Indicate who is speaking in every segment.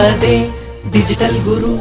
Speaker 1: మనదే digital guru.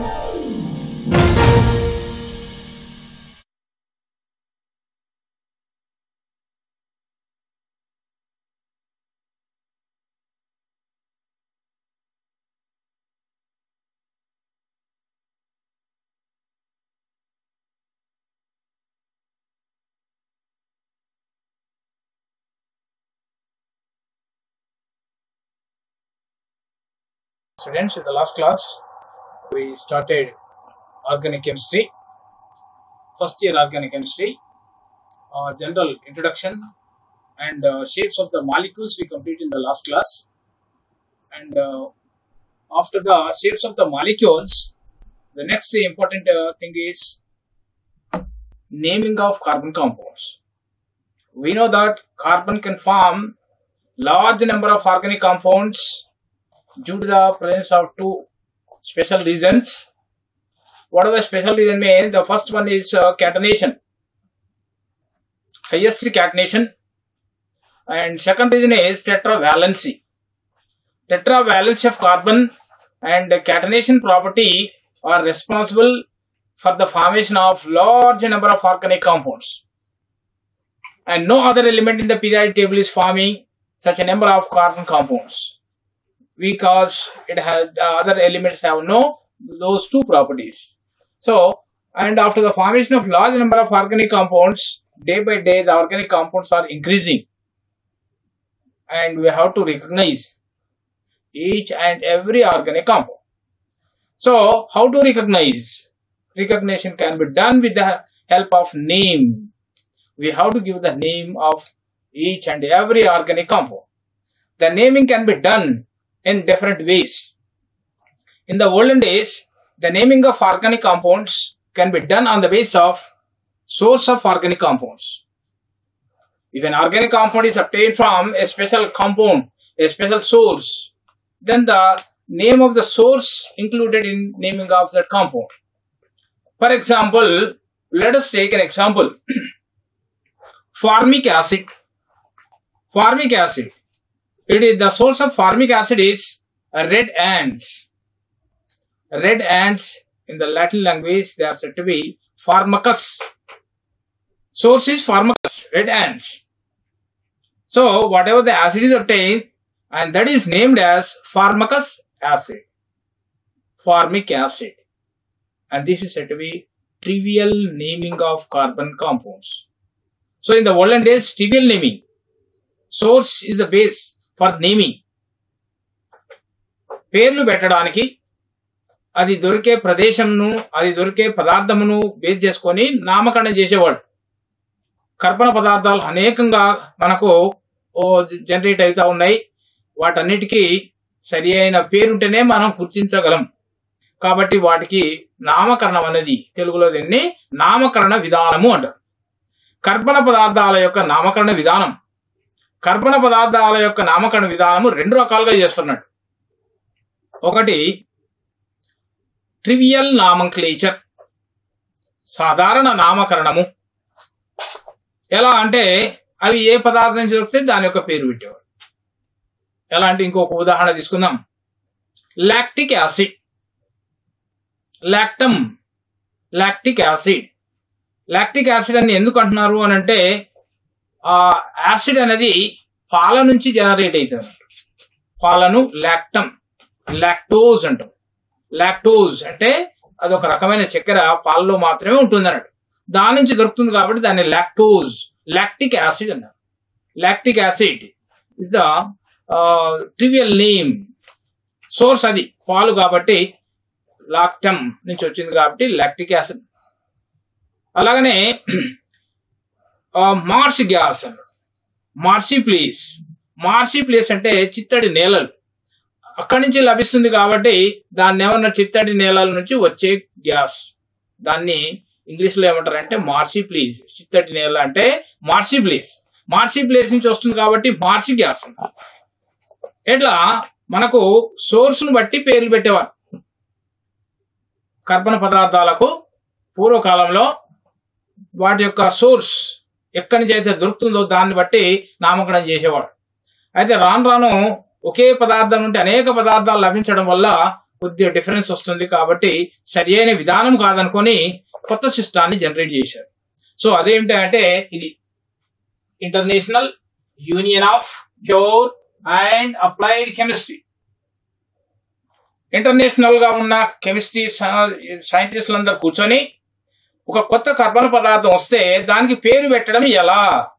Speaker 2: Students, in the last class we started organic chemistry, first year organic chemistry, general introduction and shapes of the molecules we completed in the last class. And after the shapes of the molecules, the next important thing is naming of carbon compounds. We know that carbon can form large number of organic compounds due to the presence of two special reasons. What are the special reasons? The first one is catenation, highest catenation, and second reason is tetravalency. Tetravalency of carbon and catenation property are responsible for the formation of large number of organic compounds, and no other element in the periodic table is forming such a number of carbon compounds, because it has other elements have those two properties. So, and after the formation of large number of organic compounds, day by day the organic compounds are increasing, and we have to recognize each and every organic compound. So, how to recognize? Recognition can be done with the help of name. We have to give the name of each and every organic compound. The naming can be done in different ways. In the olden days, the naming of organic compounds can be done on the basis of source of organic compounds. If an organic compound is obtained from a special compound, a special source, then the name of the source included in naming of that compound. For example, let us take an example. Formic acid. Formic acid. It is the source of formic acid is red ants. Red ants in the Latin language they are said to be Formicus. Source is Formicus, red ants. So whatever the acid is obtained, and that is named as Formicus acid. Formic acid. And this is said to be trivial naming of carbon compounds. So in the olden days, trivial naming. Source is the base for naming. పేర్లు పెట్టడానికి అది దొరికే ప్రదేశంను, అది దొరికే పదార్థమును base చేసుకొని నామకరణం చేసేవాడు. కర్బన పదార్థాలు అనేకంగా మనకు జనరేట్ అవుతా ఉన్నాయి. వాటన్నిటికీ సరి అయిన పేరుంటేనే మనం గుర్తించగలం. కాబట్టి వాటికి నామకరణం అనేది తెలుగులో దీన్ని నామకరణ విధానము అంటారు. కర్బన పదార్థాల యొక్క నామకరణ విధానం, కర్బన పదార్థాల యొక్క నామకరణ విధానము రెండు రకాలుగా చేస్తున్నాడు. ఒకటి ట్రివియల్ నామక్లేచర్, సాధారణ నామకరణము. ఎలా అంటే అవి ఏ పదార్థం దొరికితే దాని యొక్క పేరు పెట్టేవాడు. ఎలా అంటే ఇంకొక ఉదాహరణ తీసుకుందాం. Lactic acid, lactum, lactic acid. Lactic acid అని ఎందుకు అంటున్నారు అని అంటే ఆ యాసిడ్ అనేది పాల నుంచి జనరేట్ అవుతుంది. పాలను లాక్టమ్, లాక్టోజ్ అంటాం. లాక్టోజ్ అంటే అదొక రకమైన చక్కెర పాలలో మాత్రమే ఉంటుంది అన్నట్టు. దాని నుంచి దొరుకుతుంది కాబట్టి దాన్ని లాక్టోజ్, లాక్టిక్ యాసిడ్ అన్నారు. Lactic acid is the trivial name. Source అది పాలు కాబట్టి లాక్టమ్ నుంచి వచ్చింది కాబట్టి లాక్టిక్ యాసిడ్. అలాగనే మార్ష్ గ్యాస్ అన్నాడు. Marshy place. మార్షీ ప్లేస్ అంటే చిత్తడి నేలలు, అక్కడి నుంచి లభిస్తుంది కాబట్టి దాన్ని ఏమన్నా చిత్తడి నేలల నుంచి వచ్చే గ్యాస్, దాన్ని ఇంగ్లీష్ లో ఏమంటారంటే మార్షీ ప్లేస్. చిత్తడి నేల అంటే మార్షీ ప్లేస్. మార్షీ ప్లేస్ నుంచి వస్తుంది కాబట్టి మార్షీ గ్యాస్ అంటారు. ఇట్లా మనకు సోర్స్ ను బట్టి పేర్లు పెట్టేవారు. కర్బన పదార్థాలకు పూర్వకాలంలో వాటి యొక్క సోర్స్ ఎక్కడి నుంచి అయితే దొరుకుతుందో దాన్ని బట్టి నామకరణం చేసేవాడు. అయితే రాను రాను ఒకే పదార్థం నుండి అనేక పదార్థాలు లభించడం వల్ల కొద్దిగా డిఫరెన్స్ వస్తుంది కాబట్టి సరి అయిన విధానం కాదనుకొని కొత్త సిస్టాన్ని జనరేట్ చేశారు. సో అదేమిటంటే ఇది international union of pure and applied chemistry. International గా ఉన్న కెమిస్ట్రీ సైంటిస్టులందరూ కూర్చొని ఒక కొత్త కర్బన పదార్థం వస్తే దానికి పేరు పెట్టడం ఎలా,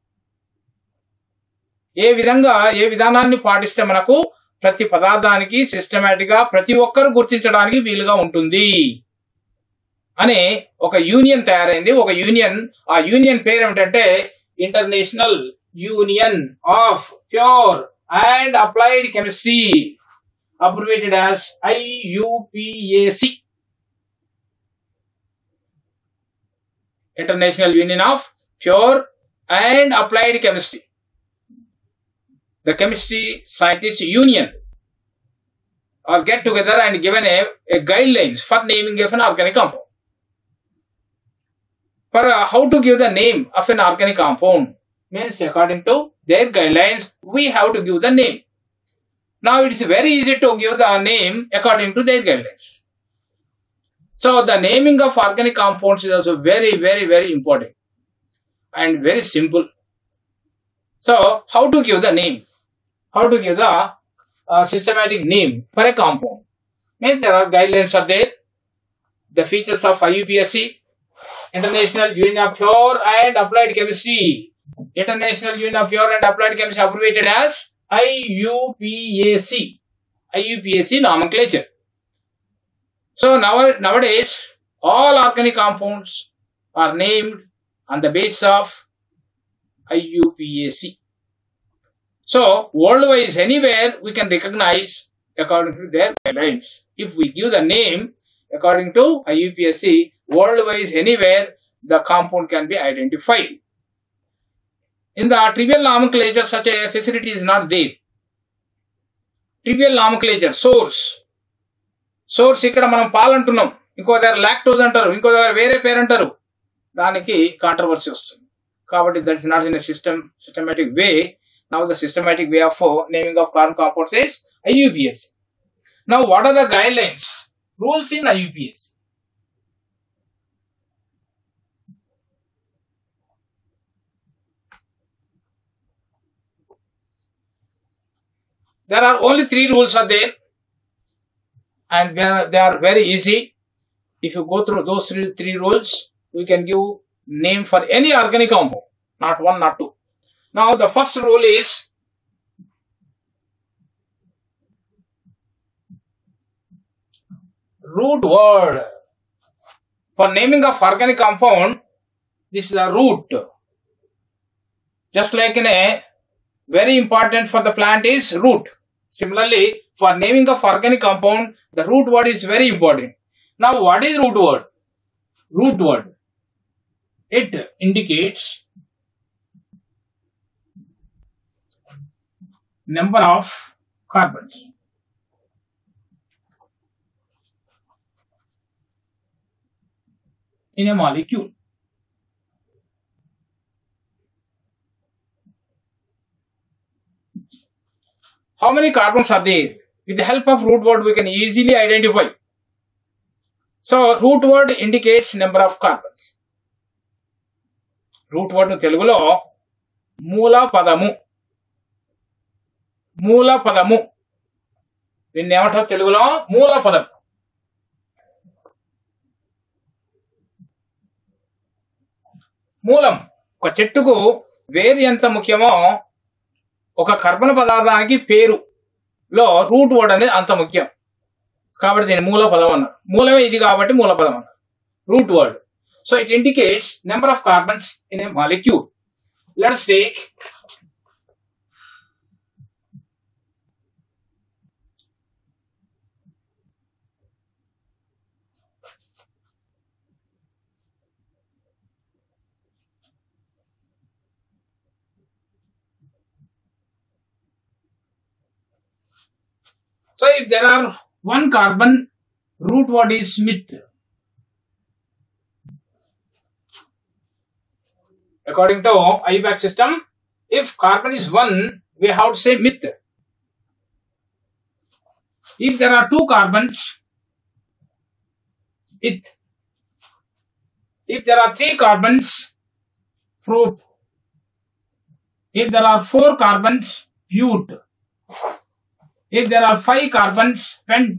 Speaker 2: ఏ విధానాన్ని పాటిస్తే మనకు ప్రతి పదార్థానికి సిస్టమేటిక్ గా ప్రతి ఒక్కరు గుర్తించడానికి వీలుగా ఉంటుంది అనే ఒక యూనియన్ తయారైంది. ఒక యూనియన్, ఆ యూనియన్ పేరు ఏమిటంటే international union of pure and applied chemistry, abbreviated as IUPAC. International Union of Pure and Applied Chemistry. The Chemistry Scientists Union are get together and given a guidelines for naming of an organic compound. For how to give the name of an organic compound means according to their guidelines we have to give the name. Now it is very easy to give the name according to their guidelines. So the naming of organic compounds is also very, very, very important and very simple. So how to give the name? How to give the systematic name for a compound? Means there are guidelines are there. The features of IUPAC, International Union of Pure and Applied Chemistry, International Union of Pure and Applied Chemistry, abbreviated as IUPAC nomenclature. So nowadays all organic compounds are named on the basis of IUPAC. So worldwide anywhere we can recognize according to their guidelines. If we give the name according to IUPAC, worldwide anywhere the compound can be identified. In the trivial nomenclature, such a facility is not there. Trivial nomenclature, source ఇక్కడ మనం పాలు అంటున్నాం, ఇంకో దగ్గర lactose అంటారు, ఇంకో దగ్గర వేరే పేరు అంటారు, దానికి కాంట్రవర్సీ వస్తుంది. కాబట్టి that is not in a systematic way. Now the systematic way of naming of carbon compounds is IUPAC. Now what are the guidelines, rules in IUPAC? There are only 3 rules are there, and they are very easy. If you go through those three rules, we can give name for any organic compound, not one, not two. Now the first rule is root word. For naming of organic compound, this is a root. Just like in a very important for the plant is root. Similarly, for naming of organic compound, the root word is very important. Now, what is root word? Root word, it indicates number of carbons in a molecule. How many carbons are there? With the help of root word, we can easily identify. So, root word indicates number of carbons. Root word Telugulo మూల పదము. మూల పదము దీన్ని ఏమంటారు తెలుగులో? మూల పదం. మూలం, ఒక చెట్టుకు వేరు ఎంత ముఖ్యమో ఒక కర్బన పదార్థానికి పేరులో రూట్ వర్డ్ అనేది అంత ముఖ్యం. కాబట్టి దీన్ని మూల పదం అన్నారు. మూలమే ఇది కాబట్టి మూల పదం అన్నారు, root word. So it indicates number of carbons in a molecule. Let's take so if there are one carbon, root word is meth. According to IUPAC system, if carbon is 1, we have to say meth. If there are 2 carbons, eth. If there are 3 carbons, prop. If there are 4 carbons, but. If there are 5 carbons, pent.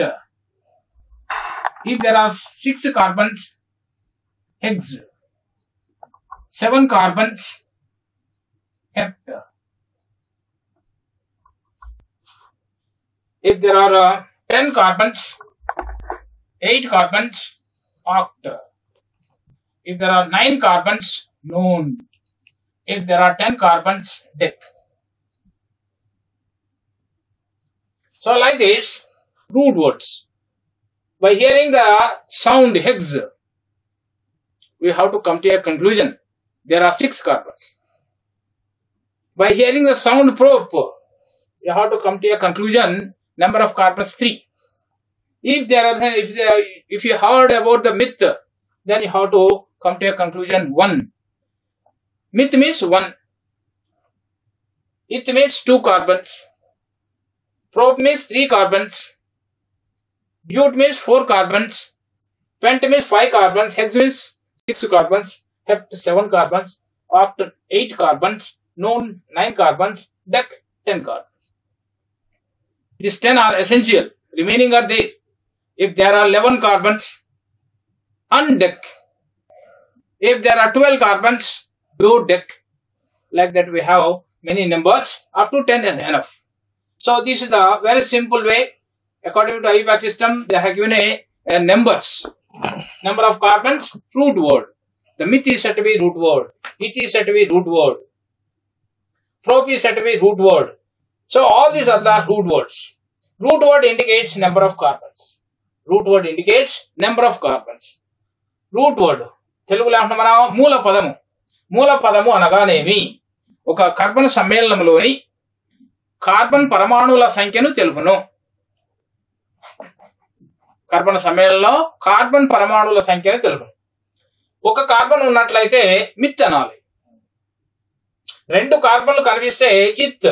Speaker 2: If there are 6 carbons, hex. 7 carbons, hept. If there are 10 carbons, 8 carbons, oct. If there are 9 carbons, non. If there are 10 carbons, dec. So like this, root words. By hearing the sound hex, we have to come to a conclusion. There are 6 carbons. By hearing the sound prop, you have to come to a conclusion. Number of carbons 3. If you heard about the myth, then you have to come to a conclusion 1. Myth means 1. It means 2 carbons. Prop means 3 carbons. But means 4 carbons. Pent means 5 carbons. Hex means 6 carbons. Hept 7 carbons. Oct 8 carbons. Non 9 carbons. Dec 10 carbons. These 10 are essential. Remaining are there. If there are 11 carbons, undec. If there are 12 carbons, do dec. Like that we have many numbers. Up to 10 is enough. So this is the very simple way. According to IUPAC system, they have given a numbers. Number of carbons, root word. The myth is said to be root word. It is said to be root word. Prop is said to be root word. So all these are the root words. Root word indicates number of carbons. Root word indicates number of carbons. Root word. తెలుగులో మనం మూల పదము. మూల పదము అనగానేమి? ఒక carbon సమ్మేళనంలోని carbon పరమాణువుల సంఖ్యను తెలుపును. Carbon సమ్మేళనంలో carbon పరమాణువుల సంఖ్యను తెలుపును. ఒక కార్బన్ ఉన్నట్లయితే మిత్ అనాలి. 2 కార్బన్లు కనిపిస్తే ఇత్.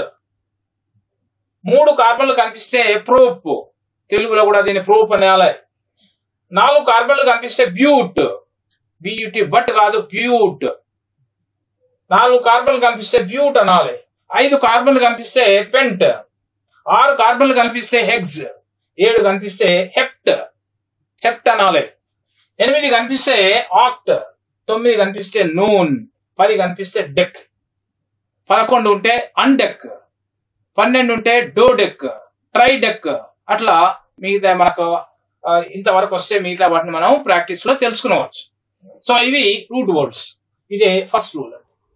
Speaker 2: 3 కార్బన్లు కనిపిస్తే ప్రోప్. తెలుగులో కూడా దీన్ని ప్రోప్ అనాలి. 4 కార్బన్లు కనిపిస్తే బ్యూట్. బ్యూట్ బట్ కాదు బ్యూట్. 4 కార్బన్లు కనిపిస్తే బ్యూట్ అనాలి. 5 కార్బన్లు కనిపిస్తే పెంట్. 6 కార్బన్లు కనిపిస్తే హెగ్స్. 7 కనిపిస్తే హెప్ట్. హెప్ట్ అనాలి. 8 కనిపిస్తే ఆక్ట్. 9 కనిపిస్తే నూన్. 10 కనిపిస్తే డెక్. 11 ఉంటే అన్డెక్. 12 ఉంటే డోడెక్, ట్రైడెక్. అట్లా మిగతా మనకు ఇంతవరకు వస్తే మిగతా వాటిని మనం ప్రాక్టీస్ లో తెలుసుకునవచ్చు. సో ఇవి రూట్ వర్డ్స్. ఇదే first rule.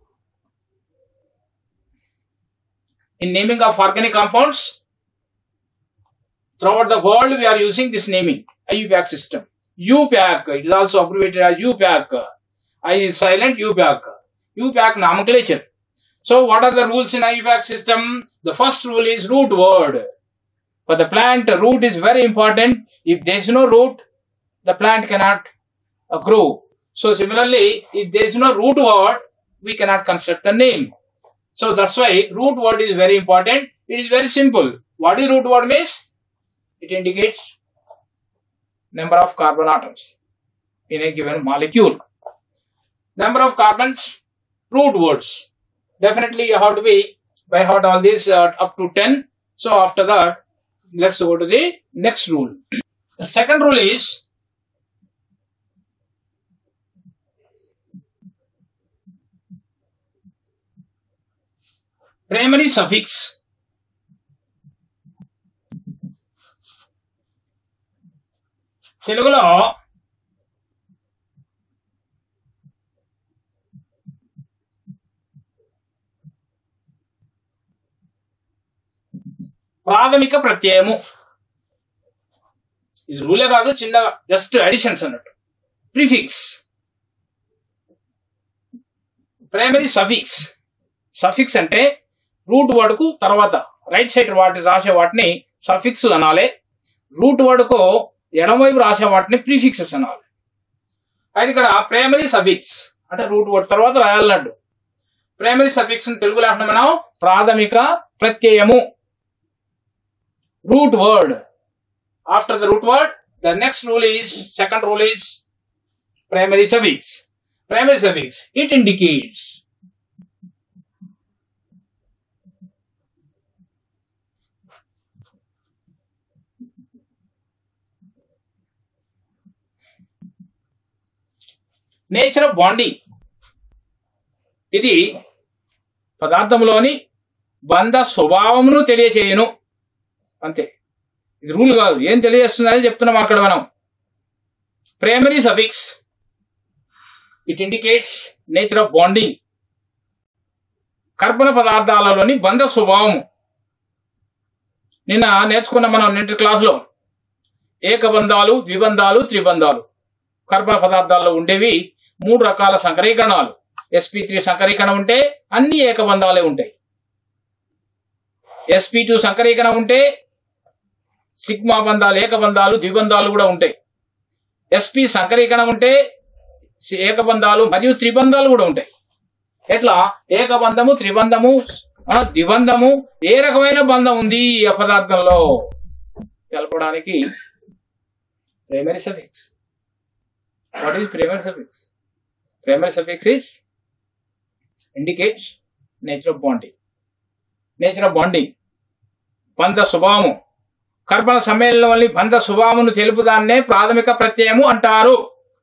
Speaker 2: In naming of organic compounds, throughout the world we are using this naming, IUPAC system. UPAC, it is also abbreviated as UPAC. I is silent, UPAC. UPAC nomenclature. So what are the rules in IUPAC system? The first rule is root word. For the plant, root is very important. If there is no root, the plant cannot grow. So similarly, if there is no root word, we cannot construct the name. So that's why root word is very important. It is very simple. What is root word means? It indicates number of carbon atoms in a given molecule. Number of carbons, root words. Definitely you have to be by heart all these up to 10. So after that, let's go to the next rule. The second rule is primary suffix. తెలుగులో ప్రాథమిక ప్రత్యయము. ఇది రూలే కాదు, చిన్నగా just additions అన్నట్టు. Prefix, primary suffix. Suffix అంటే root word కు తర్వాత రైట్ సైడ్ రాసే వాటిని సఫిక్స్ అనాలి. రూట్ వర్డ్ కు ఎడమవైపు రాసే వాటిని ప్రిఫిక్సెస్ అనాలి. అయితే ఇక్కడ ప్రైమరీ సఫిక్స్ అంటే రూట్ వర్డ్ తర్వాత రాయాలన్నట్టు. ప్రైమరీ సఫిక్స్ తెలుగులో అంటే మనం ప్రాథమిక ప్రత్యయము. root word. After the root word, the next rule is, second rule is Primary suffix. Primary suffix. It indicates nature of bonding. ఇది పదార్థంలోని బంధ స్వభావమును తెలియచేయను. అంతే, ఇది రూల్ కాదు, ఏం తెలియజేస్తుందని చెప్తున్నాం అక్కడ మనం. Primary suffix it indicates nature of bonding. కర్బన పదార్థాలలోని బంధ స్వభావము. నిన్న నేర్చుకున్న మనం నిన్నటి క్లాసులో ఏకబంధాలు, ద్విబంధాలు, త్రిబంధాలు. కర్బన పదార్థాల్లో ఉండేవి 3 రకాల సంకరీకరణాలు. sp3 సంకరీకరణ ఉంటే అన్ని ఏకబంధాలే ఉంటాయి. sp2 సంకరీకరణ ఉంటే సిగ్మా బంధాలు, ఏకబంధాలు, ద్విబంధాలు కూడా ఉంటాయి. sp సంకరీకరణ ఉంటే ఏకబంధాలు మరియు త్రిబంధాలు కూడా ఉంటాయి. ఎట్లా ఏకబంధము, త్రిబంధము, ద్విబంధము, ఏ రకమైన బంధం ఉంది ఆ పదార్థంలో తెలపడానికి primary suffix. What is primary suffix? Primary suffix is indicates nature of bonding. Nature of bonding, బంధ స్వభావము. కర్బన సమ్మేళనంలోని బంధ స్వభావమును తెలుపుదాన్నే ప్రాథమిక ప్రత్యయము అంటారు.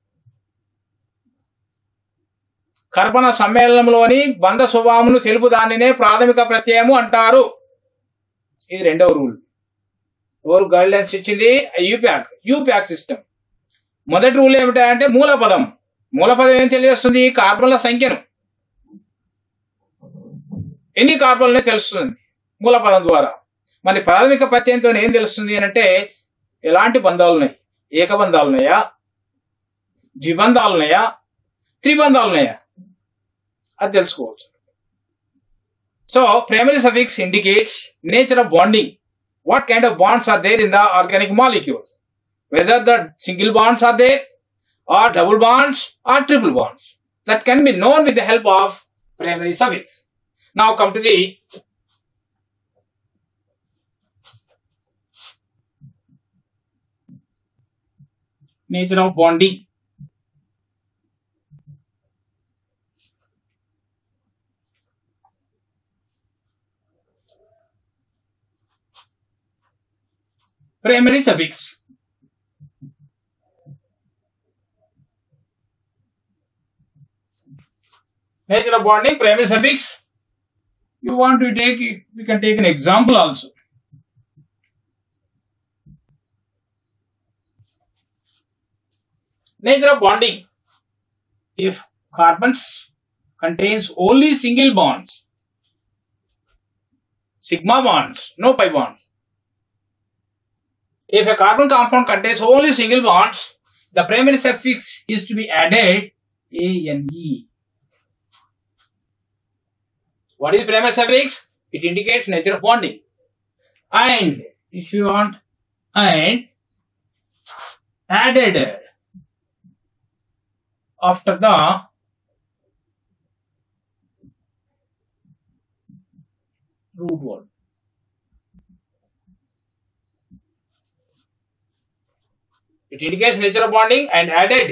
Speaker 2: కర్బన సమ్మేళనంలోని బంధ స్వభావమును తెలుపుదాన్నే ప్రాథమిక ప్రత్యయము అంటారు. ఇది రెండవ రూల్. ఎవరు గైడ్లైన్స్ ఇచ్చింది? యూప్యాక్ సిస్టమ్. మొదటి రూల్ ఏమిటంటే మూలపదం. మూలపదం ఏం తెలియజేస్తుంది? కార్బన్ల సంఖ్యను, ఎన్ని కార్బన్లనే తెలుస్తుంది మూలపదం ద్వారా. మరి ప్రాథమిక ప్రత్యయంతో ఏం తెలుస్తుంది అని అంటే ఎలాంటి బంధాలు ఉన్నాయి, ఏకబంధాలు ఉన్నాయా, ద్విబంధాలు ఉన్నాయా, త్రిబంధాలు ఉన్నాయా, అది తెలుసుకోవచ్చు. So primary suffix indicates nature of bonding. What kind of bonds are there in the organic molecule, whether the single bonds are there or double bonds or triple bonds, that can be known with the help of primary suffix. Now come to the nature of bonding. Primary suffix. Nature of bonding, primary suffix. You want to take it, we can take an example also. Nature of bonding. If carbons contains only single bonds, sigma bonds, no pi bonds. If a carbon compound contains only single bonds, the primary suffix is to be added ane. What is primary suffix? It indicates nature of bonding. And if you want, and added after the root word. It indicates nature of bonding and added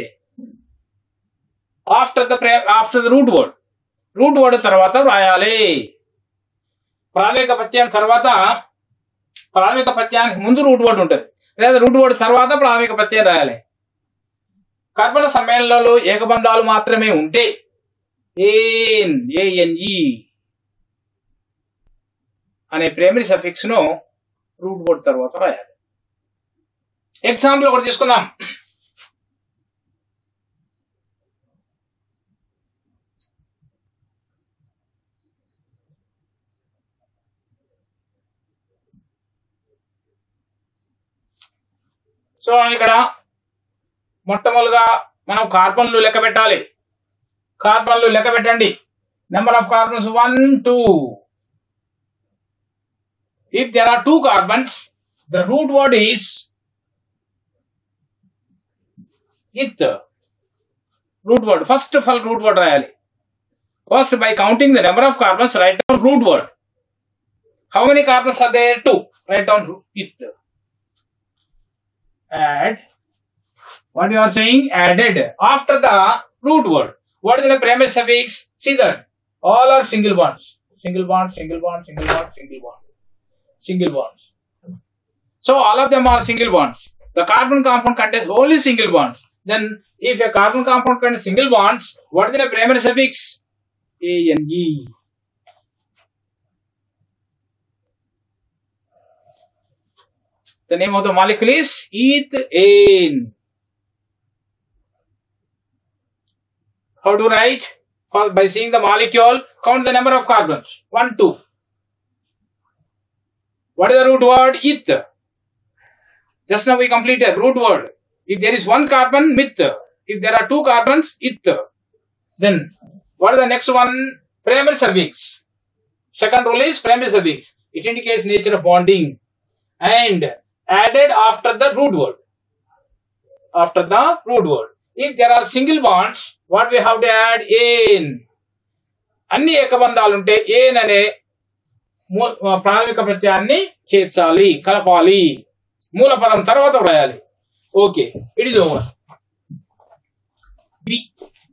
Speaker 2: after the root word. Root word తర్వాత వ్రాయాలి. ప్రాథమిక ప్రత్యయం తర్వాత, ప్రాథమిక ప్రత్యయానికి ముందు root word ఉంటుంది, లేదా route word తర్వాత ప్రాథమిక ప్రత్యయం రాయాలి. కర్బన సమ్మేళనంలో ఏకబంధాలు మాత్రమే ఉంటే ఏఎన్ఈ అనే ప్రైమరీ సఫిక్స్ ను రూట్ వర్డ్ తర్వాత రాయాలి. ఎగ్జాంపుల్ ఒకటి తీసుకుందాం. సో ఇక్కడ మొట్టమొదటిగా మనం కార్బన్లు లెక్క పెట్టాలి. కార్బన్లు లెక్క పెట్టండి. Number of carbons 1, 2. If there are 2 carbons, the root word is ith. Root word. First of all, root word రాయాలి. First, by counting the number of carbons, write down root word. How many carbons are there? 2. Write down ith. Add What you are saying? Added after the root word. What is the primary suffix? See that all are single bonds. Single bond, single bond, single bond, single bond, single bonds. So all of them are single bonds. The carbon compound contains only single bonds. Then if a carbon compound contains single bonds, what is the primary suffix? Ane. The name of the molecule is ethane. How to write? By seeing the molecule, count the number of carbons. 1, 2. What is the root word? Eth. Just now we completed root word. If there is one carbon, meth. If there are two carbons, eth. Then what is the next one? Primary suffix. Second rule is primary suffix. It indicates nature of bonding and added after the root word. After the root word. If there are single bonds, what we have to add? Ane. అన్ని ఏకబంధాలుంటే ఏన్ అనే ప్రాథమిక ప్రత్యయాన్ని చేర్చాలి, కలపాలి. మూల పదం తర్వాత వ్రాయాలి. Okay, it is over. B.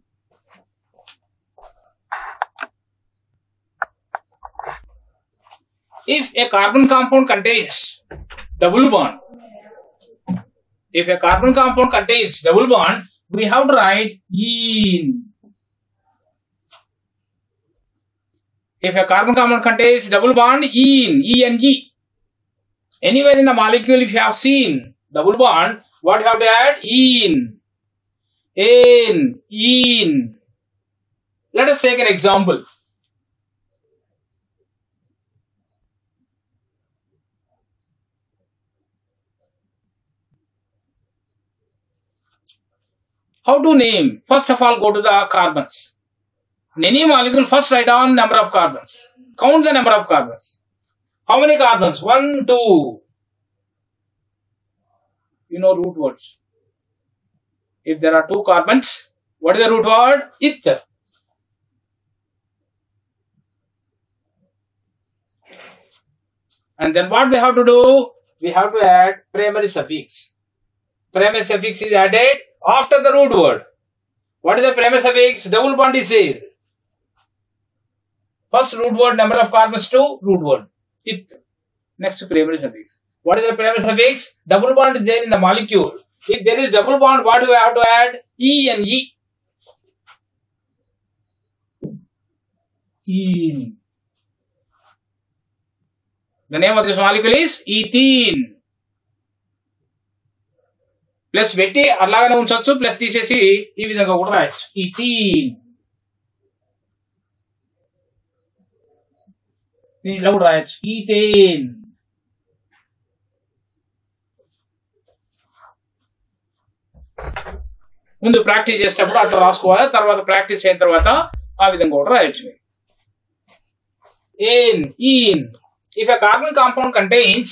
Speaker 2: If a carbon compound contains double bond, if a carbon compound contains double bond, we have to write ene. If a carbon compound contains double bond, ene, E-N-E. Anywhere in the molecule, if you have seen double bond, what you have to add? Ene. Ane, ene. Let us take an example. How to name? First of all, go to the carbons. In any molecule, first write down number of carbons. Count the number of carbons. How many carbons? 1, 2. You know root words. If there are two carbons, what is the root word? Eth. And then what we have to do? We have to add primary suffix. Primary suffix is added after the root word. What is the primary suffix? Double bond is here. First root word, number of carbons to root word. Eth. Next primary suffix. What is the primary suffix? Double bond is there in the molecule. If there is double bond, what do we have to add? E-N-E. Ene. The name of this molecule is ethene. Plus పెట్టి అలాగనే ఉంచవచ్చు, plus తీసేసి ఈ విధంగా కూడా రాయొచ్చు. Ethene. దీంట్లో కూడా రాయొచ్చు ఈథేన్. ముందు ప్రాక్టీస్ చేసేటప్పుడు అట్లా రాసుకోవాలి, తర్వాత ప్రాక్టీస్ అయిన తర్వాత ఆ విధంగా కూడా రాయొచ్చు. ఏన్, ఈన్. If a carbon compound contains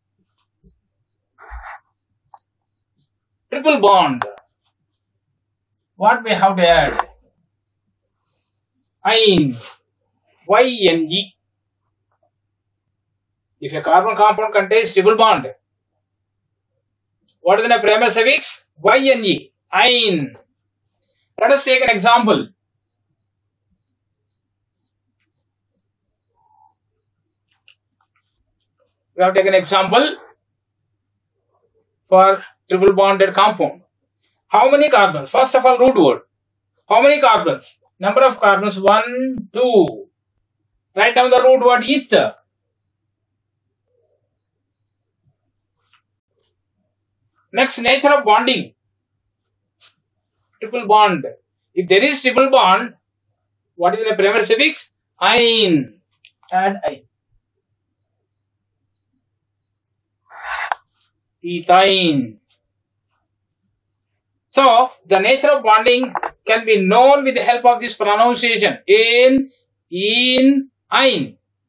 Speaker 2: triple bond, what we have to add? Ine. Y-N-E. If a carbon compound contains triple bond, what is the primary suffix? Y-N-E. Ine. Let us take an example. We have taken an example for triple bonded compound. How many carbons? First of all, root word. How many carbons? Number of carbons 1, 2. Write down the root word eth. Next, nature of bonding. Triple bond. If there is triple bond, what is the primary suffix? Ine. Add ine. Ethine. So, the nature of bonding can be known with the help of this pronunciation. Ane, ene, ine.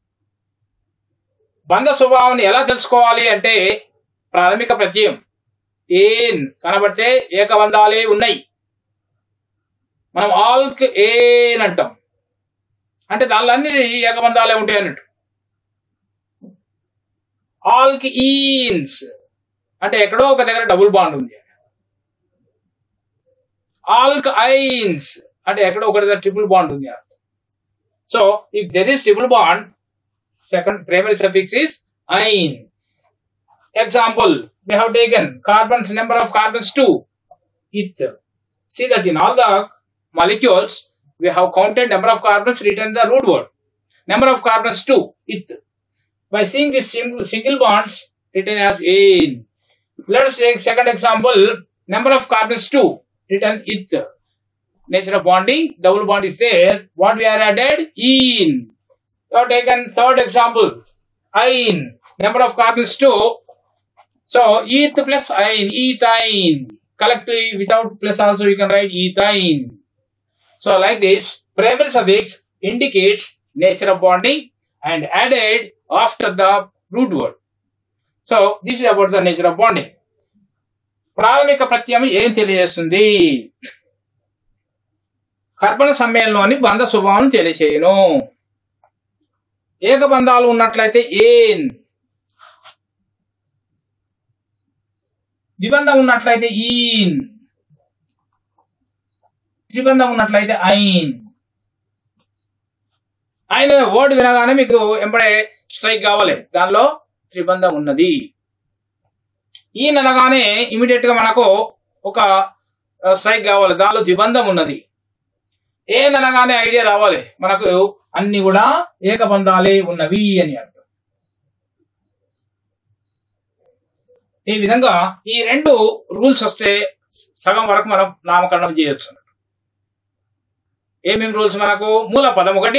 Speaker 2: బంధ స్వభావాన్ని ఎలా తెలుసుకోవాలి అంటే ప్రాథమిక ప్రత్యయం ఏన్ కనబడితే ఏకబంధాలే ఉన్నాయి. మనం ఆల్క్ ఏన్ అంటాం, అంటే దానిలో అన్ని ఏకబంధాలే ఉంటాయి అన్నట్టు. ఆల్క్ ఈన్స్ అంటే ఎక్కడో ఒక దగ్గర డబుల్ బాండ్ ఉంది. ఆల్కైన్స్ అంటే ఎక్కడ ఒకటి ట్రిపుల్ బాండ్ ఉంది. So if there is triple bond, second primary suffix is ine. Example, we have taken carbons, number of carbons 2, eth. See that in all the molecules we have counted number of carbons written in the root word. Number of carbons 2, eth. By seeing this single bonds written as ane. Let us take second example, number of carbons 2 written eth. Nature of bonding, double bond is there. What we are added? Ene. We have taken third example, ine, number of carbons 2. So eth plus ine, ethine. Collectively without plus also you can write ethine. So like this, primary suffix indicates nature of bonding and added after the root word. So this is about the nature of bonding. ప్రాథమిక ప్రత్యయం ఏం తెలియజేస్తుంది? కర్బన సమ్మేళనంలోని బంధ స్వభావం తెలియజేయును. ఏకబంధాలు ఉన్నట్లయితే ఏన్, ద్విబంధం ఉన్నట్లయితే ఈన్, త్రిబంధం ఉన్నట్లయితే ఐన్. ఆయన వర్డ్ వినగానే మీకు ఎంబడే స్ట్రైక్ కావాలి, దానిలో త్రిబంధం ఉన్నది. ఈన్ అనగానే ఇమీడియట్ గా మనకు ఒక స్ట్రైక్ కావాలి, దానిలో ద్విబంధం ఉన్నది. ఏన్ అనగానే ఐడియా రావాలి మనకు అన్ని కూడా ఏకబంధాలే ఉన్నవి అని అర్థం. ఈ విధంగా ఈ రెండు రూల్స్ వస్తే సగం వరకు మనం నామకరణం చేయొచ్చు. ఏమేమి రూల్స్ మనకు? మూల పదం ఒకటి,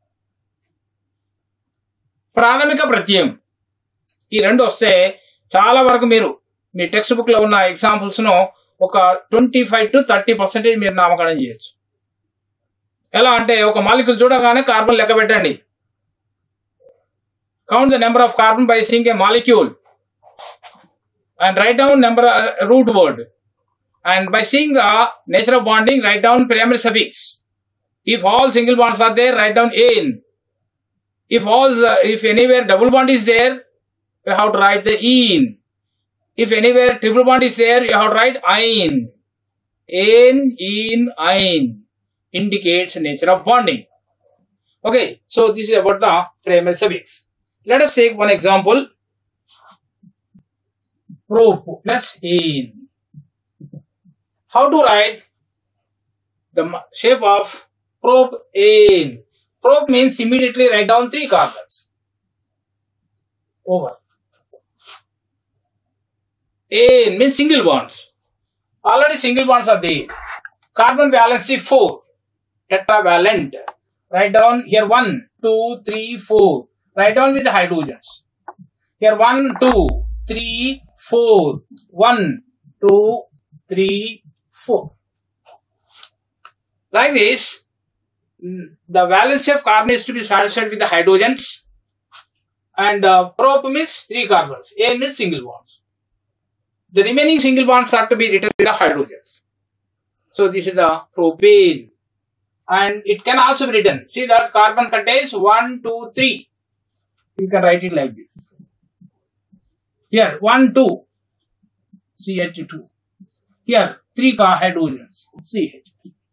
Speaker 2: ప్రాథమిక ప్రత్యయం. ఈ రెండు వస్తే చాలా వరకు మీరు మీ టెక్స్ట్ బుక్ లో ఉన్న ఎగ్జాంపుల్స్ ను ఒక 25 to 30% మీరు నామకరణం చేయొచ్చు. ఎలా అంటే ఒక మాలిక్యూల్ చూడగానే కార్బన్ లెక్క పెట్టండి. Count the number of carbon by seeing a molecule and write down number root word. And by seeing the nature of bonding write down primary suffix. If all single bonds are there, write down ane. If anywhere double bond is there, you have to write the ene. If anywhere triple bond is there, you have to write ine. Ane, ene, ine indicates nature of bonding. Okay, so this is about the primary suffix. Let us take one example. Prop plus ane. How to write the shape of propane? Prop means immediately write down 3 carbons. Over. Ane means single bonds. Already single bonds are there. Carbon valency 4. Tetravalent. Write down here 1, 2, 3, 4. Write down with the hydrogens. Here 1, 2, 3, 4. 1, 2, 3, 4. Like this, the valency of carbon is to be satisfied with the hydrogens, and prop means 3 carbons. A means single bonds. The remaining single bonds are to be written with the hydrogens. So this is the propane, and it can also be written. See that carbon contains 1, 2, 3. You can write it like this. Here 1, 2, CH2. Here 3 hydrogens, CH.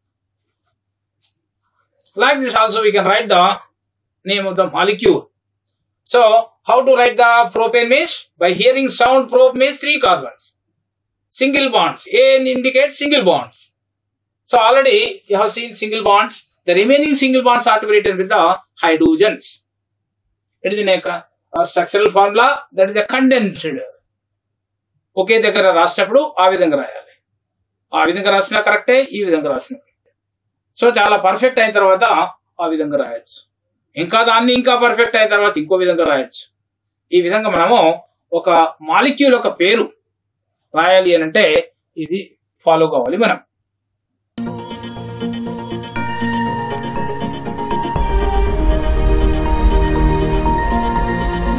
Speaker 2: Like this also we can write the name of the molecule. So how to write the propane means? By hearing sound, prop means 3 carbons. Single bonds. Ane indicates single bonds. So already you have seen single bonds. The remaining single bonds are to be written with the hydrogens. It is a structural formula, that is the condensed. ఒకే దగ్గర రాసేటప్పుడు ఆ విధంగా రాయాలి. ఆ విధంగా రాసినా కరెక్టే, ఈ విధంగా రాసినా. సో చాలా పర్ఫెక్ట్ అయిన తర్వాత ఆ విధంగా రాయొచ్చు. ఇంకా దాన్ని ఇంకా పర్ఫెక్ట్ అయిన తర్వాత ఇంకో విధంగా రాయొచ్చు. ఈ విధంగా మనము ఒక మాలిక్యూల్ ఒక పేరు రాయాలి అని అంటే ఇది ఫాలో కావాలి మనం.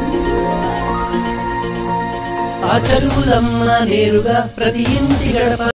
Speaker 1: ఆ చదువులమ్మ నేరుగా ప్రతి ఇంటి గడప